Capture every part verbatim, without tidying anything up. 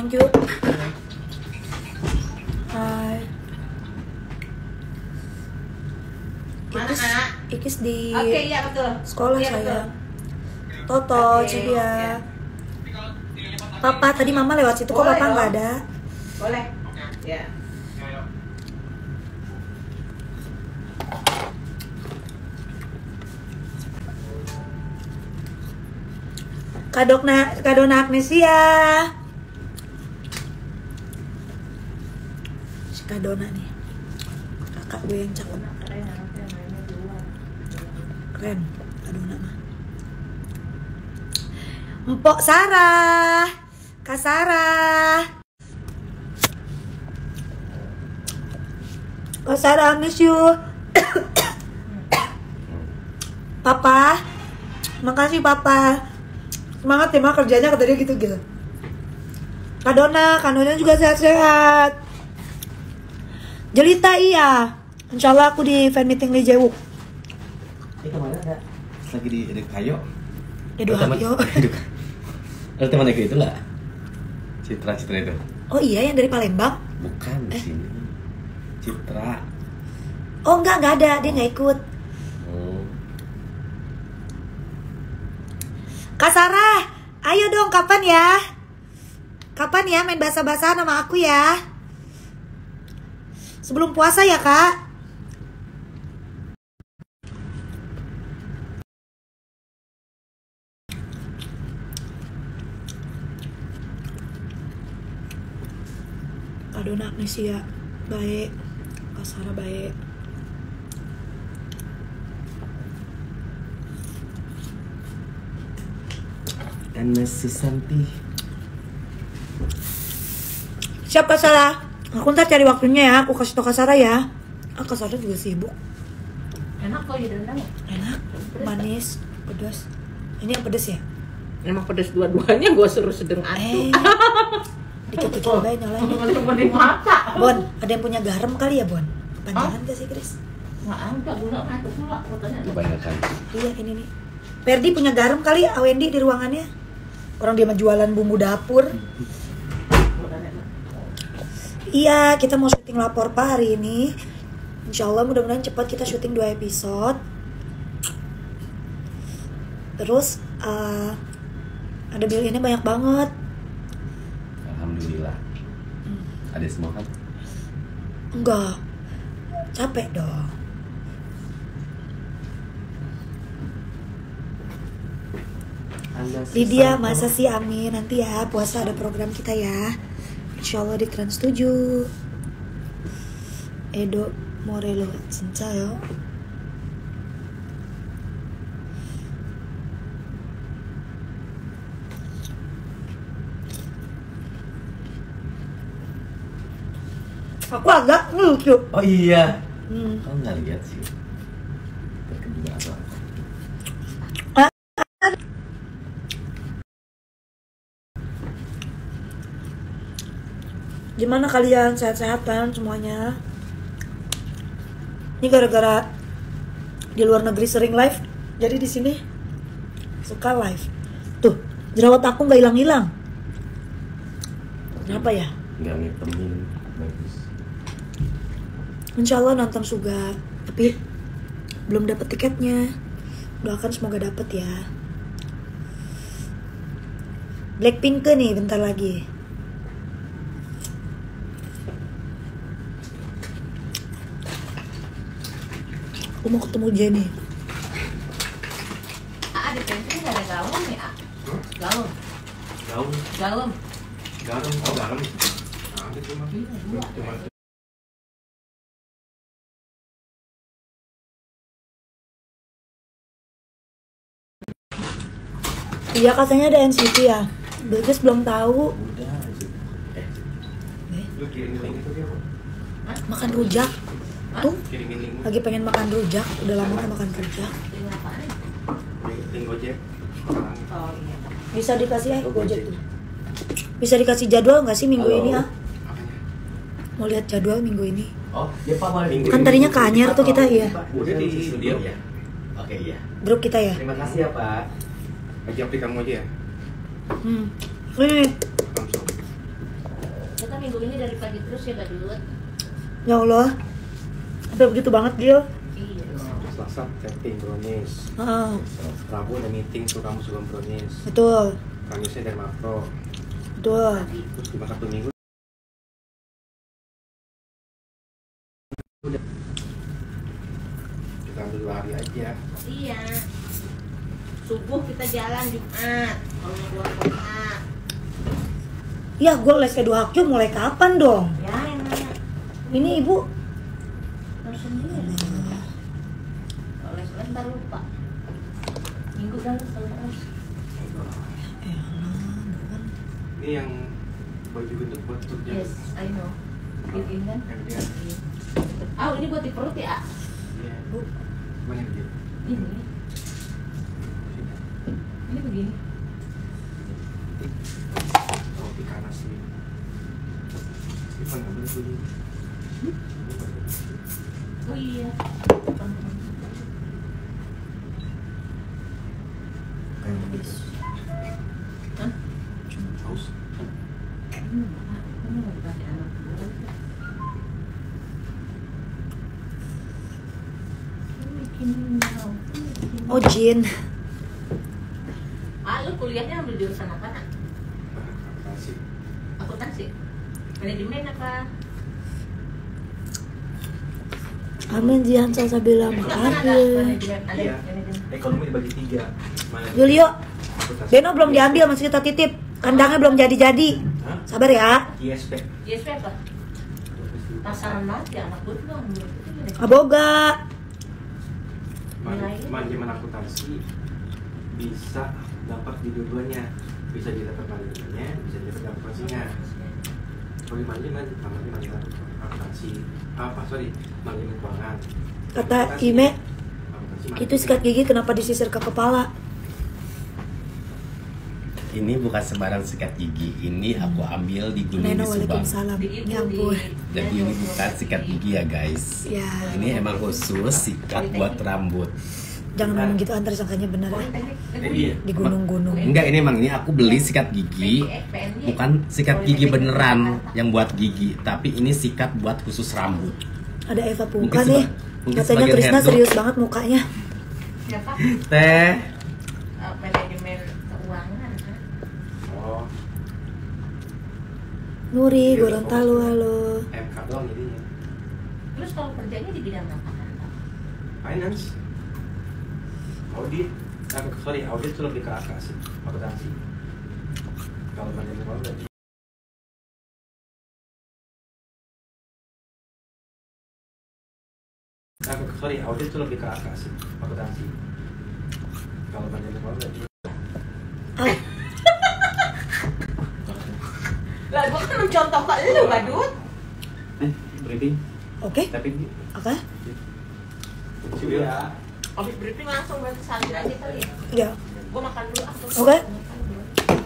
thank you. Hai. Ikis, Ikis di Oke, iya betul. sekolah iya, saya. Betul. Toto, Oke, Cedia. ya. Papa tadi mama lewat situ kok Boleh papa nggak dong. ada. Boleh. Ya. Kadokna, Kadona Agnesia. Si Kadona nih. Kakak gue yang cakep. Keren, Kadona mah. Mpok Sarah. Kak Sarah. Kak Sarah, I miss you. Papa. Makasih Papa. Semangat ya, mah kerjanya kata dia gitu gitu. Kadona, Kadona juga sehat-sehat. Jelita iya. Insya Allah aku di fan meeting di Jewuk. Itu mana ada? Lagi di Edek Kayo. Edo Habio. Ada teman aku itu nggak? Citra Citra itu. Oh iya, yang dari Palembang? Bukan di Eh. sini. Citra. Oh enggak, enggak ada, dia nggak ikut. Oh. Kak Sarah, ayo dong kapan ya? Kapan ya main bahasa-bahasa sama aku ya? Sebelum puasa ya Kak? Kadona Agnesia baik, Kak Sarah baik. Dan Mas Susanti. Siap Kak Sarah? Aku ntar cari waktunya ya, aku kasih tau Kak Sarah ya. Ah, Kak Sarah juga sibuk. Enak kok ya rendang. Enak, manis, pedas. Ini yang pedas ya? Emang pedas dua-duanya gue suruh sedang Eh, aduk. dikit-dikit aja nyalain. Cuma di mata. Bon, ada yang punya garam kali ya Bon? Kepanjangan gak sih Chris? Nggak ada gula masuk gula katanya. Kebanyakan. Iya ini nih. Ferdi punya garam kali ya, Wendy di ruangannya. Orang dia mah jualan bumbu dapur. Iya, kita mau syuting lapor Pak hari ini. Insya Allah mudah-mudahan cepat kita syuting dua episode. Terus uh, ada bill-nya banyak banget. Alhamdulillah. Ada semua kan? Enggak, capek dong. Anda Lydia, Susanti. masa sih amin. Nanti ya puasa ada program kita ya. Insya Allah di Trans tujuh. Edo Morelo 진짜 yo. Aku agak lucu. Oh iya. Hmm. Kau nggak lihat sih? Kedua atau apa? Gimana kalian, sehat-sehat kan semuanya? Ini gara-gara di luar negeri sering live, jadi di sini suka live. Tuh, jerawat aku nggak hilang-hilang. Kenapa ya? Nggak ngitemin. Bagus. Insya Allah nonton Suga, tapi belum dapet tiketnya. Doakan semoga dapet ya. Blackpink ke nih bentar lagi. Aku mau ketemu Jenny. Ah, di pantry nggak ada gaun ya? Gaun, Gaun, gaun. garam, oh garam. Nah, ada cuma cuma Iya katanya ada N C T ya. Bagus belum tahu. Udah. Eh, lu kirimin link itu dia. Makan rujak. Tuh, Kirimin link lagi pengen makan rujak. Udah lama gak makan rujak. Ini apaan? link, link Gojek. Oh iya. Bisa dikasih ya Gojek tuh. Bisa dikasih jadwal nggak sih minggu Halo. ini ah? Apanya? Mau lihat jadwal minggu ini. Oh, dia Pak boleh minggu Kan ini. tadinya ke Anyer tuh kita, iya. Udah di studio. ya. Oke, iya. Grup kita ya. Terima kasih ya, Pak. Aja aplik kamu aja ya. Hmm. Ini Langsung. minggu ini dari pagi terus ya Badut. Ya Allah, sampai begitu banget Gil. Iya. Selasa setting brownies. Ah, Rabu ada meeting tuh kamu suka brownies. betul, Kamisnya dari makro. betul. Terus cuma satu minggu. Udah. Kita ambil dua hari aja. Iya. Subuh kita jalan Jumat. Kalau mau keluar kota. Ya, gue les kedua hakju mulai kapan dong? Ya enak. Ini ibu Terus sendiri. Kalau les-les ntar lupa. Minggu kan terus. Ini yang baju gendut buat kerja. Yes, I know. Bikin kan? Yang dia. Iya. Ah, ini buat di perut ya? Iya. Bu. Mana yang dia? Ini. Ini begini. Roti kanas nih. Ivan nggak boleh bunyi. Oh iya. Kayak begitu. Hah? Haus. Hmm, kamu mau dipakai anak gue? Bikin mau. oh Jin. Ah, lu kuliahnya ambil jurusan apa nak? Akuntansi. Akuntansi? Manajemen apa? Amin Jihan Salsa bilang Enggak kan ada makasih. manajemen, ada Iya. manajemen. Ekonomi dibagi tiga. Mana? Julio, Akuntansi. Beno belum diambil, masih kita titip. Kandangnya belum jadi-jadi. Hah? Sabar ya. I S P. I S P apa? Pasaran banget ya anak gue tuh nggak menurut itu gini. Aboga. Man- Manajemen akuntansi bisa dapat di dua-duanya. Bisa didapat manajemennya, bisa didapat akuntansinya. Kalau di manajemen, namanya manajemen akuntansi. Apa sorry, manajemen keuangan. Kata Akuntansi- Ime, akuntansi itu manajemen. sikat gigi kenapa disisir ke kepala? Ini bukan sembarang sikat gigi. Ini aku ambil di Gunung Neno di Subang. waalaikumsalam. Di itu, Ya ampun. di- Jadi ini bukan sikat gigi ya guys. Ya, Ini emang khusus sikat buat rambut. jangan ngomong gitu antar sangkanya bener ya. Eh, iya. Di gunung-gunung. Enggak, ini emang ini aku beli sikat gigi. Bukan sikat gigi beneran yang buat gigi, tapi ini sikat buat khusus rambut. Ada Eva Puka Mungkin nih. seba- mungkin Katanya sebagian Krisna hairdo. serius banget mukanya. Siapa? Teh. Uh, manajemen keuangan. Kan? Oh, Nuri, Gorontalo, halo. M K doang jadinya. Terus kalau kerjanya di bidang apa? Finance. Audit. Ah, sorry, audit itu lebih ke akuntansi. Akuntansi. Kalau manajemen keuangan berarti Ah, sorry, audit itu lebih ke akuntansi. Akuntansi. Kalau manajemen keuangan berarti Ah, Lah, gua kan mencontoh ke lu, Badut. Eh, briefing. Oke, Tapi oke. ya. Habis briefing langsung berarti salin aja kali ya. Ya, Gua makan dulu ah. gua Oke. makan dulu.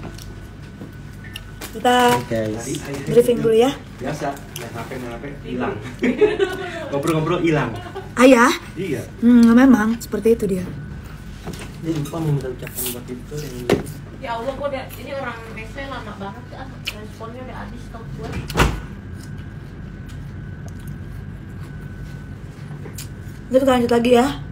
kita Guys. briefing dulu ya. Biasa, main H P main H P hilang. Ngobrol-ngobrol hilang. Ayah, Iya. hmm, memang seperti itu dia. Dia lupa meminta ucapan buat itu yang Ya Allah, gua udah ini orang Nestle lama banget ah. Responnya udah habis stok gua. Nanti kita lanjut lagi ya.